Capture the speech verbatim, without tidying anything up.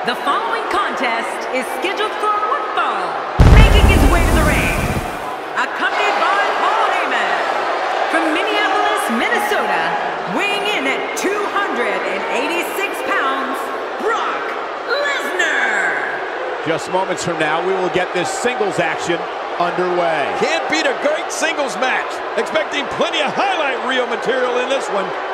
The following contest is scheduled for one fall. Making his way to the ring, accompanied by Paul Heyman, from Minneapolis, Minnesota, weighing in at two hundred eighty-six pounds, Brock Lesnar. Just moments from now, we will get this singles action underway. Can't beat a great singles match. Expecting plenty of highlight reel material in this one.